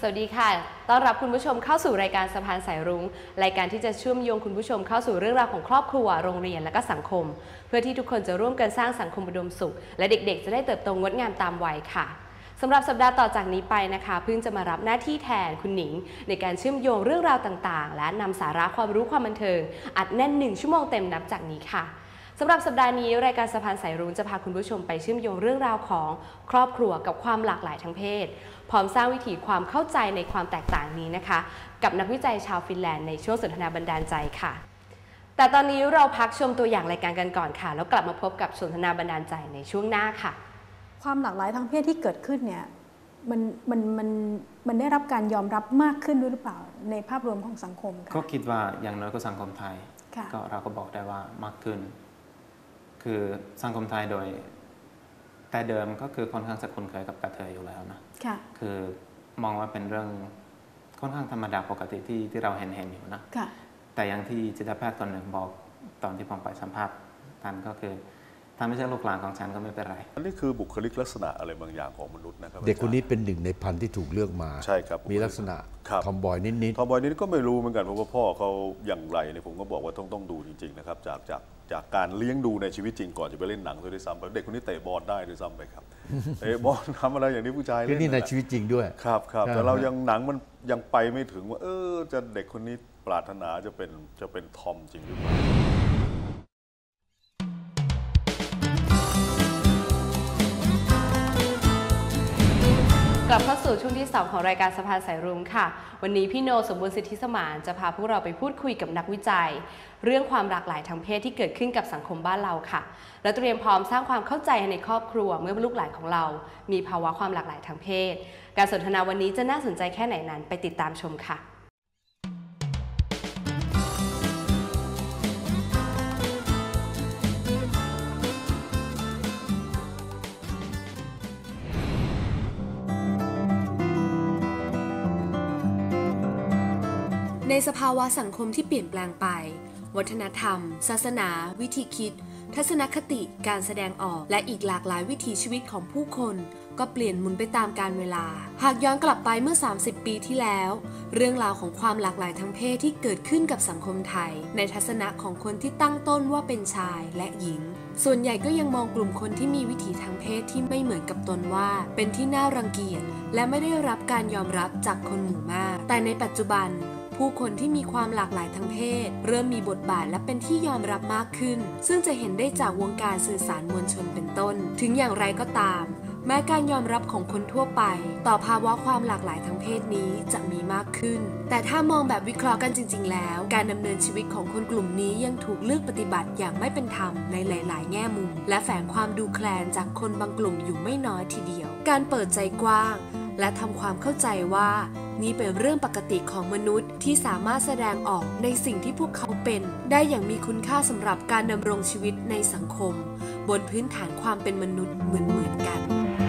วัสดีค่ะต้อนรับคุณผู้ชมเข้าสู่รายการสะพานสายรุ้งรายการที่จะเชื่อมโยงคุณผู้ชมเข้าสู่เรื่องราวของครอบครัวโรงเรียนและก็สังคมเพื่อที่ทุกคนจะร่วมกันสร้างสังคมอุดมสุขและเด็กๆจะได้เติบโตงดงามตามวัยค่ะสำหรับสัปดาห์ต่อจากนี้ไปนะคะเพิ่งจะมารับหน้าที่แทนคุณหนิงในการเชื่อมโยงเรื่องราวต่างๆและนำสาระความรู้ความบันเทิงอัดแน่น1 ชั่วโมงเต็มนับจากนี้ค่ะสำหรับสัปดาห์นี้รายการสะพานสายรุ้งจะพาคุณผู้ชมไปเชื่อมโยงเรื่องราวของครอบครัวกับความหลากหลายทางเพศพร้อมสร้างวิถีความเข้าใจในความแตกต่างนี้นะคะกับนักวิจัยชาวฟินแลนด์ในช่วงสนทนาบันดาลใจค่ะแต่ตอนนี้เราพักชมตัวอย่างรายการกันก่อนค่ะแล้วกลับมาพบกับสนทนาบันดาลใจในช่วงหน้าค่ะความหลากหลายทางเพศที่เกิดขึ้นเนี่ยมันได้รับการยอมรับมากขึ้นด้วยหรือเปล่าในภาพรวมของสังคมค่ะก็คิดว่าอย่างน้อยก็สังคมไทยก็เราก็บอกได้ว่ามากขึ้นคือสังคมไทยโดยแต่เดิมก็คือค่อนข้างจะคุ้นเคยกับกระเทยอยู่แล้วนะคือมองว่าเป็นเรื่องค่อนข้างธรรมดาปกติที่เราเห็นอยู่นะแต่อย่างที่จิตแพทย์ตอนหนึ่งบอกตอนที่ผมไปสัมภาษณ์ท่านก็คือถ้าไม่ใช่ลูกหลานของฉันก็ไม่เป็นไรอันนี้คือบุคลิกลักษณะอะไรบางอย่างของมนุษย์นะครับเด็กคนนี้เป็น1 ในพันที่ถูกเลือกมาใช่ครับมีลักษณะทอมบอยนิดทอมบอยนิดก็ไม่รู้เหมือนกันเพราะว่าพ่อเขาอย่างไรเนี่ยผมก็บอกว่าต้องดูจริงๆนะครับจากการเลี้ยงดูในชีวิตจริงก่อนจะไปเล่นหนังด้วยซ้ำไปเด็กคนนี้เตะบอลได้ด้วยซ้ำไปครับเตะบอลทำอะไรอย่างนี้ผู้ชายเล่นนี่ในชีวิตจริงด้วยครับแต่เรายังหนังมันยังไปไม่ถึงว่าจะเด็กคนนี้ปรารถนาจะเป็นทอมจริงหรือเปล่ากลับเข้าสู่ช่วงที่2ของรายการสะพานสายรุ้งค่ะวันนี้พี่โนสมบูรณ์สิทธิสมานจะพาพวกเราไปพูดคุยกับนักวิจัยเรื่องความหลากหลายทางเพศที่เกิดขึ้นกับสังคมบ้านเราค่ะและเตรียมพร้อมสร้างความเข้าใจในครอบครัวเมื่อลูกหลานของเรามีภาวะความหลากหลายทางเพศการสนทนาวันนี้จะน่าสนใจแค่ไหนนั้นไปติดตามชมค่ะในสภาวะสังคมที่เปลี่ยนแปลงไปวัฒนธรรมศาสนาวิธีคิดทัศนคติการแสดงออกและอีกหลากหลายวิถีชีวิตของผู้คนก็เปลี่ยนหมุนไปตามกาลเวลาหากย้อนกลับไปเมื่อ30 ปีที่แล้วเรื่องราวของความหลากหลายทางเพศที่เกิดขึ้นกับสังคมไทยในทัศนะของคนที่ตั้งต้นว่าเป็นชายและหญิงส่วนใหญ่ก็ยังมองกลุ่มคนที่มีวิถีทางเพศที่ไม่เหมือนกับตนว่าเป็นที่น่ารังเกียจและไม่ได้รับการยอมรับจากคนหมู่มากแต่ในปัจจุบันผู้คนที่มีความหลากหลายทางเพศเริ่มมีบทบาทและเป็นที่ยอมรับมากขึ้นซึ่งจะเห็นได้จากวงการสื่อสารมวลชนเป็นต้นถึงอย่างไรก็ตามแม้การยอมรับของคนทั่วไปต่อภาวะความหลากหลายทางเพศนี้จะมีมากขึ้นแต่ถ้ามองแบบวิเคราะห์กันจริงๆแล้วการดำเนินชีวิตของคนกลุ่มนี้ยังถูกเลือกปฏิบัติอย่างไม่เป็นธรรมในหลายๆแง่มุมและแฝงความดูแคลนจากคนบางกลุ่มอยู่ไม่น้อยทีเดียวการเปิดใจกว้างและทำความเข้าใจว่านี่เป็นเรื่องปกติของมนุษย์ที่สามารถแสดงออกในสิ่งที่พวกเขาเป็นได้อย่างมีคุณค่าสำหรับการดำรงชีวิตในสังคมบนพื้นฐานความเป็นมนุษย์เหมือนกัน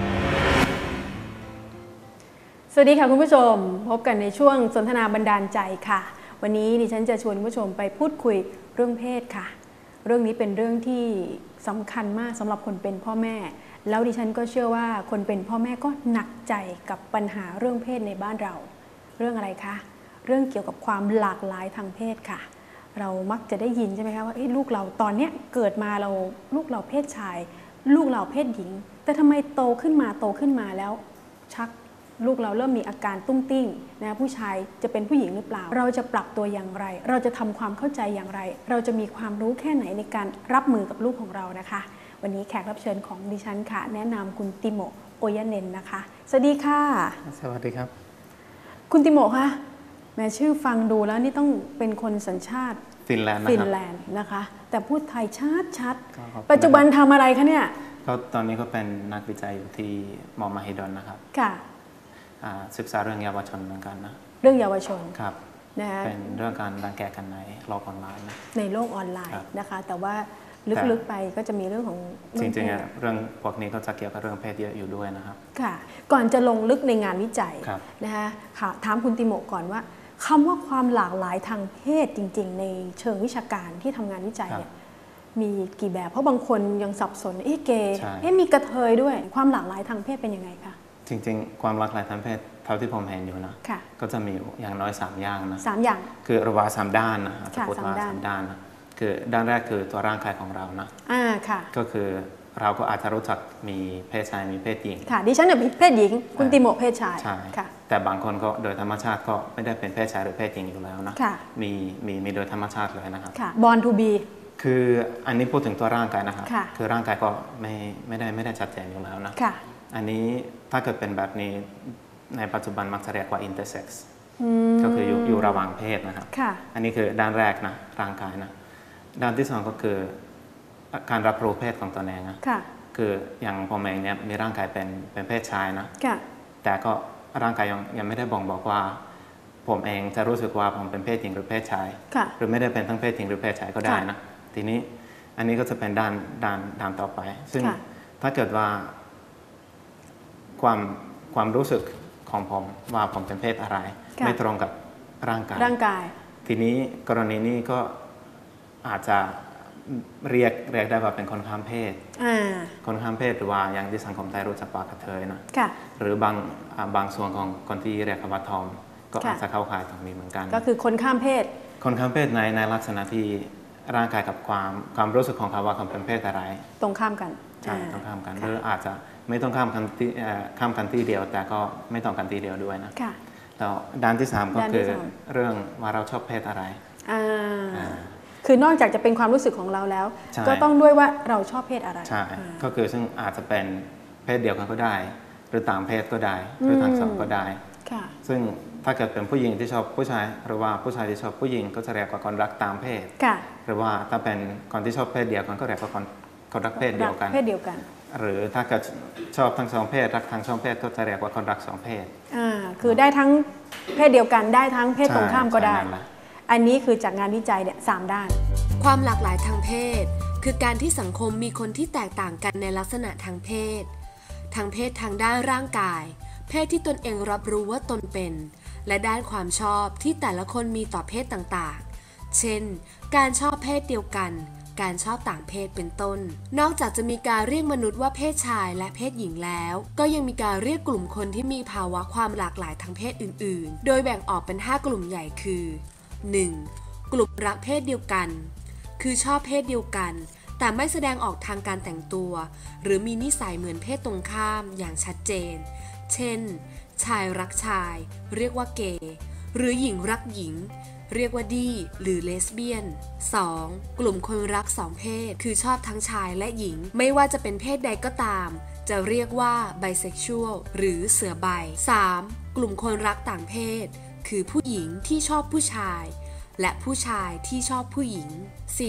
สวัสดีค่ะคุณผู้ชมพบกันในช่วงสนทนาบันดาลใจค่ะวันนี้ดิฉันจะชวนคุณผู้ชมไปพูดคุยเรื่องเพศค่ะเรื่องนี้เป็นเรื่องที่สำคัญมากสำหรับคนเป็นพ่อแม่แล้วดิฉันก็เชื่อว่าคนเป็นพ่อแม่ก็หนักใจกับปัญหาเรื่องเพศในบ้านเราเรื่องอะไรคะเรื่องเกี่ยวกับความหลากหลายทางเพศค่ะเรามักจะได้ยินใช่ไหมคะว่าลูกเราตอนนี้เกิดมาลูกเราเพศชายลูกเราเพศหญิงแต่ทำไมโตขึ้นมาแล้วชักลูกเราเริ่มมีอาการตุ้งติ้งนะผู้ชายจะเป็นผู้หญิงหรือเปล่าเราจะปรับตัวอย่างไรเราจะทำความเข้าใจอย่างไรเราจะมีความรู้แค่ไหนในการรับมือกับลูกของเรานะคะวันนี้แขกรับเชิญของดิฉันค่ะแนะนำคุณติโมโอยาเนนนะคะสวัสดีค่ะสวัสดีครับคุณติโมคะแม่ชื่อฟังดูแล้วนี่ต้องเป็นคนสัญชาติฟินแลนด์นะคะแต่พูดไทยชัดปัจจุบันทำอะไรคะเนี่ยก็ตอนนี้ก็เป็นนักวิจัยอยู่ที่มอมหิดลนะครับค่ะศึกษาเรื่องเยาวชนเหมือนกันนะเรื่องเยาวชนครับเป็นเรื่องการรังแกกันในโลกออนไลน์นะในโลกออนไลน์นะคะแต่ว่าลึกๆไปก็จะมีเรื่องของจริงๆเรื่องพวกนี้ก็จะเกี่ยวกับเรื่องเพศเยอะอยู่ด้วยนะครับค่ะก่อนจะลงลึกในงานวิจัยนะคะค่ะถามคุณติโมก่อนว่าคำว่าความหลากหลายทางเพศจริงๆในเชิงวิชาการที่ทำงานวิจัยเนี่ยมีกี่แบบเพราะบางคนยังสับสนเกย์มีกระเทยด้วยความหลากหลายทางเพศเป็นยังไงคะจริงๆความหลากหลายทางเพศเท่าที่ผมเห็นอยู่นะก็จะมีอย่างน้อย3อย่างนะ 3อย่างคือระหว่าง3ด้านนะจะพูดว่า3ด้านนะคือด้านแรกคือตัวร่างกายของเรานะค่ะก็คือเราก็อาจจะรู้จักมีเพศชายมีเพศหญิงค่ะดิฉันเนี่ยเพศหญิงคุณติโมเพศชายใช่ค่ะแต่บางคนก็โดยธรรมชาติก็ไม่ได้เป็นเพศชายหรือเพศหญิงอยู่แล้วนะมีโดยธรรมชาติเลยนะครับค่ะ born to be คืออันนี้พูดถึงตัวร่างกายนะครับคือร่างกายก็ไม่ได้ชัดเจนอยู่แล้วนะอันนี้ถ้าเกิดเป็นแบบนี้ในปัจจุบันมักจะเรียกว่า intersex ก็คืออยู่ระหว่างเพศนะครับอันนี้คือด้านแรกนะร่างกายนะด้านที่2ก็คือการรับรู้เพศของตนเองนะคืออย่างผมเองเนี่ยมีร่างกายเป็นเพศชายนะแต่ก็ร่างกายยังไม่ได้บอกว่าผมเองจะรู้สึกว่าผมเป็นเพศหญิงหรือเพศชายหรือไม่ได้เป็นทั้งเพศหญิงหรือเพศชายก็ได้นะทีนี้อันนี้ก็จะเป็นด้านต่อไปซึ่งถ้าเกิดว่าความรู้สึกของผมว่าผมเป็นเพศอะไรไม่ตรงกับร่างกายทีนี้กรณีนี้ก็อาจจะเรียกได้ว่าเป็นคนข้ามเพศคนข้ามเพศหรือว่าอย่างที่สังคมไทยรู้จักว่ากระเทยนะหรือบางส่วนของคนที่เรียกว่าทอมก็อาจจะเข้าข่ายตรงนี้เหมือนกันก็คือคนข้ามเพศในลักษณะที่ร่างกายกับความรู้สึกของเขาว่าเขาเป็นเพศอะไรตรงข้ามกันใช่ตรงข้ามกันหรืออาจจะไม่ต้องข้ามกันที่เดียวแต่ก็ไม่ต้องกันที่เดียวด้วยนะแล้วด้านที่3ก็คือเรื่องว่าเราชอบเพศอะไรคือนอกจากจะเป็นความรู้สึกของเราแล้วก็ต้องด้วยว่าเราชอบเพศอะไรใช่ก็คือซึ่งอาจจะเป็นเพศเดียวกันก็ได้หรือต่างเพศก็ได้หรือทั้งสองก็ได้ซึ่งถ้าเกิดเป็นผู้หญิงที่ชอบผู้ชายหรือว่าผู้ชายที่ชอบผู้หญิงก็จะเรียกว่าคนรักตามเพศหรือว่าถ้าเป็นคนที่ชอบเพศเดียวกันก็เรียกว่าคนรักเพศเดียวกันหรือถ้าเกิดชอบทั้งสองเพศรักทั้งสองเพศก็จะเรียกว่าคนรักสองเพศคือได้ทั้งเพศเดียวกันได้ทั้งเพศตรงข้ามก็ได้อันนี้คือจากงานวิจัยเนี่ย3ด้านความหลากหลายทางเพศคือการที่สังคมมีคนที่แตกต่างกันในลักษณะทางเพศทางด้านร่างกายเพศที่ตนเองรับรู้ว่าตนเป็นและด้านความชอบที่แต่ละคนมีต่อเพศต่างๆเช่นการชอบเพศเดียวกันการชอบต่างเพศเป็นต้นนอกจากจะมีการเรียกมนุษย์ว่าเพศชายและเพศหญิงแล้วก็ยังมีการเรียกกลุ่มคนที่มีภาวะความหลากหลายทางเพศอื่นๆโดยแบ่งออกเป็น5กลุ่มใหญ่คือ 1. กลุ่มรักเพศเดียวกันคือชอบเพศเดียวกันแต่ไม่แสดงออกทางการแต่งตัวหรือมีนิสัยเหมือนเพศตรงข้ามอย่างชัดเจนเช่นชายรักชายเรียกว่าเกย์หรือหญิงรักหญิงเรียกว่าดี้หรือเลสเบี้ยน 2. กลุ่มคนรัก2เพศคือชอบทั้งชายและหญิงไม่ว่าจะเป็นเพศใดก็ตามจะเรียกว่าไบเซ็กชวลหรือเสือใบ 3. กลุ่มคนรักต่างเพศคือผู้หญิงที่ชอบผู้ชายและผู้ชายที่ชอบผู้หญิง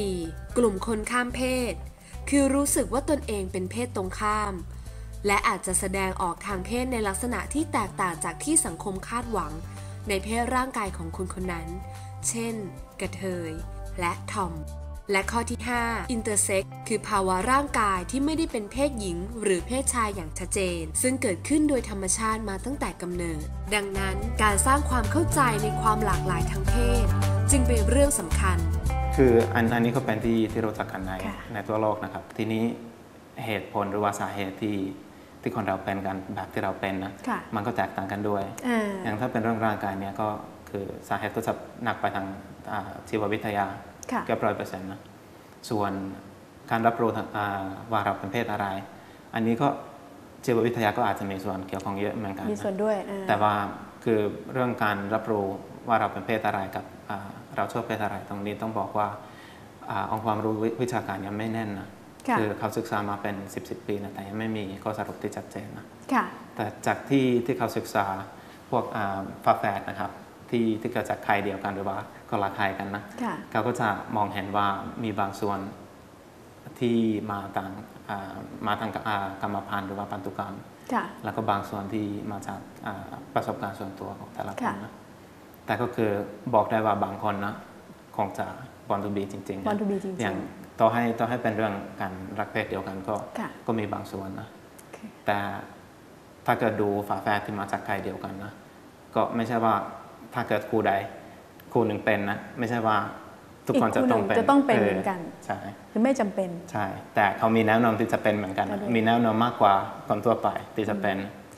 4. กลุ่มคนข้ามเพศคือรู้สึกว่าตนเองเป็นเพศตรงข้ามและอาจจะแสดงออกทางเพศในลักษณะที่แตกต่างจากที่สังคมคาดหวังในเพศร่างกายของคนคนนั้นเช่นกระเทยและทอมและข้อที่5 intersex คือภาวะร่างกายที่ไม่ได้เป็นเพศหญิงหรือเพศชายอย่างชัดเจนซึ่งเกิดขึ้นโดยธรรมชาติมาตั้งแต่กำเนิดดังนั้นการสร้างความเข้าใจในความหลากหลายทางเพศจึงเป็นเรื่องสำคัญคืออันนี้ก็เป็นที่รู้จักกันในทั่วโลกนะครับทีนี้เหตุผลหรือว่าสาเหตุที่คนเราเป็นกันแบบที่เราเป็นนะมันก็แตกต่างกันด้วยอย่างถ้าเป็นเรื่องร่างกายเนี่ยก็คือสาเหตุก็จะหนักไปทางชีววิทยาเกือบ100%นะส่วนการรับรู้ว่าเราเป็นเพศอะไรอันนี้ก็ชีววิทยาก็อาจจะมีส่วนเกี่ยวข้องเยอะเหมือนกันมีส่วนด้วยแต่ว่าคือเรื่องการรับรู้ว่าเราเป็นเพศอะไรกับเราชอบเพศอะไรตรงนี้ต้องบอกว่าองค์ความรู้วิชาการยังไม่แน่นนะคือเขาศึกษามาเป็น10 ปีนะแต่ยังไม่มีข้อสรุปที่ชัดเจนนะแต่จากที่เขาศึกษาพวกฝาแฝดนะครับที่เกิดจากไข่เดียวกันหรือว่าก็รักไข่กันนะเขาก็จะมองเห็นว่ามีบางส่วนที่มาทางกรรมพันธุ์หรือว่าพันธุกรรมแล้วก็บางส่วนที่มาจากประสบการณ์ส่วนตัวของแต่ละคนนะแต่ก็คือบอกได้ว่าบางคนนะคงจะบอนทูบีจริงๆอย่างต่อให้เป็นเรื่องการรักเพศเดียวกันก็มีบางส่วนนะแต่ถ้าเกิดดูฝาแฝดที่มาจากไข่เดียวกันนะก็ไม่ใช่ว่าถ้าเกิดคู่ใดคู่หนึ่งเป็นนะไม่ใช่ว่าทุกคนจะต้องเป็นเหมือนกันใช่คือไม่จำเป็นใช่แต่เขามีแนวโน้มที่จะเป็นเหมือนกันมีแนวโน้มมากกว่าคนทั่วไปที่จะเป็น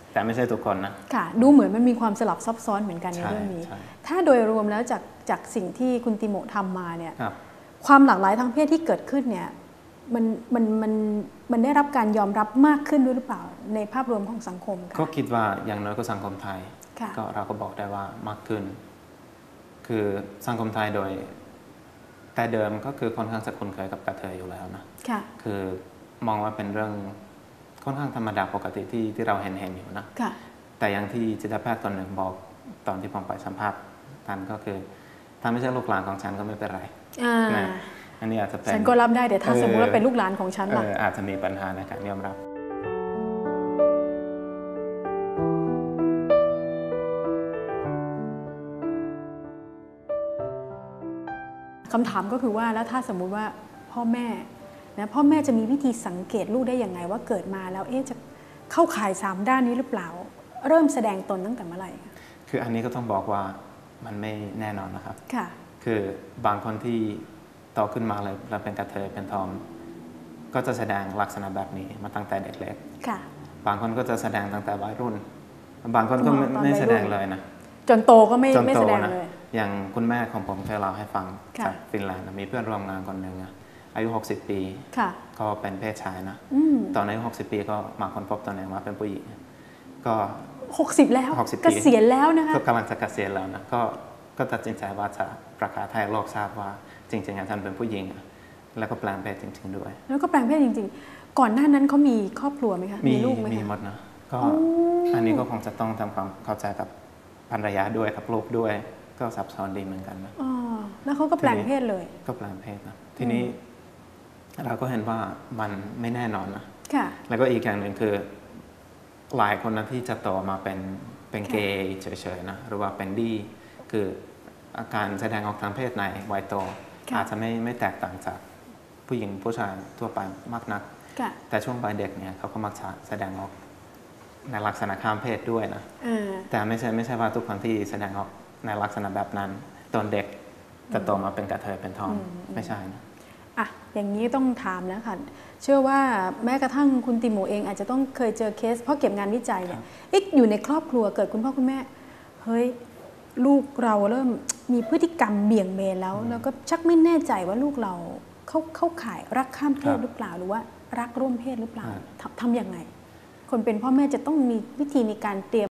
แต่ไม่ใช่ทุกคนนะค่ะดูเหมือนมันมีความสลับซับซ้อนเหมือนกันในเรื่องนี้ถ้าโดยรวมแล้วจากสิ่งที่คุณติโมทำมาเนี่ยความหลากหลายทางเพศที่เกิดขึ้นเนี่ยมันได้รับการยอมรับมากขึ้นด้วยหรือเปล่าในภาพรวมของสังคมคะก็คิดว่าอย่างน้อยก็สังคมไทยก็เราก็บอกได้ว่ามากขึ้นคือสังคมไทยโดยแต่เดิมก็คือค่อนข้างจะคุ้นเคยกับกระเทยอยู่แล้วนะคือมองว่าเป็นเรื่องค่อนข้างธรรมดาปกติที่เราเห็นอยู่นะแต่อย่างที่จิตแพทย์คนหนึ่งบอกตอนที่ผมไปสัมภาษณ์ท่านก็คือถ้าไม่ใช่ลูกหลานของฉันก็ไม่เป็นไรอันนี้อาจจะเป็นฉันก็รับได้แต่ถ้าสมมติว่าเป็นลูกหลานของฉันล่ะอาจจะมีปัญหาในการยอมรับคำถามก็คือว่าแล้วถ้าสมมุติว่าพ่อแม่จะมีวิธีสังเกตลูกได้ยังไงว่าเกิดมาแล้วจะเข้าข่าย3ด้านนี้หรือเปล่าเริ่มแสดงตนตั้งแต่เมื่อไหร่คืออันนี้ก็ต้องบอกว่ามันไม่แน่นอนนะครับค่ะคือบางคนที่โตขึ้นมาเลยแล้วเป็นกระเทยเป็นทอมก็จะแสดงลักษณะแบบนี้มาตั้งแต่เด็กเล็กค่ะบางคนก็จะแสดงตั้งแต่วัยรุ่นบางคนก็ไม่แสดงเลยนะจนโตก็ไม่แสดงเลยอย่างคุณแม่ของผมเคยเล่าให้ฟังจากฟินแลนด์มีเพื่อนร่วมงานคนหนึ่งอายุ60 ปีก็เป็นเพศชายนะตอนอายุ60 ปีก็มาค้นพบตัวเองว่าเป็นผู้หญิงก็ 60แล้วเกษียณแล้วนะคะก็กำลังจะเกษียณแล้วนะก็ตัดสินใจว่าจะประกาศให้โลกทราบว่าจริงๆฉันเป็นผู้หญิงแล้วก็แปลงเพศจริงๆด้วยแล้วก็แปลงเพศจริงๆก่อนหน้านั้นเขามีครอบครัวไหมคะมีลูกไหมมีหมดนะก็อันนี้ก็คงจะต้องทำความเข้าใจกับภรรยาด้วยกับลูกด้วยก็ซับซ้อนดีเหมือนกันนะแล้วเขาก็แปลงเพศเลยก็แปลงเพศนะทีนี้เราก็เห็นว่ามันไม่แน่นอนนะแล้วก็อีกอย่างหนึ่งคือหลายคนนะที่จะโตมาเป็นเกย์เฉยๆนะหรือว่าเป็นดีคืออาการแสดงออกทางเพศในวัยโตอาจจะไม่แตกต่างจากผู้หญิงผู้ชายทั่วไปมากนักแต่ช่วงวัยเด็กเนี่ยเขาก็มักจะแสดงออกในลักษณะข้ามเพศด้วยนะแต่ไม่ใช่ว่าทุกคนที่แสดงออกในลักษณะแบบนั้นตอนเด็กจะโตมาเป็นกระเทยเป็นทอมไม่ใช่นะอย่างนี้ต้องถามแล้วค่ะเชื่อว่าแม้กระทั่งคุณติโมเองอาจจะต้องเคยเจอเคสเพราะเก็บงานวิจัยเนี่ยอยู่ในครอบครัวเกิดคุณพ่อคุณแม่เฮ้ยลูกเราเริ่มมีพฤติกรรมเบี่ยงเบนแล้วก็ชักไม่แน่ใจว่าลูกเราเข้าข่ายรักข้ามเพศหรือเปล่าหรือว่ารักร่วมเพศหรือเปล่าทำยังไงคนเป็นพ่อแม่จะต้องมีวิธีในการเตรียม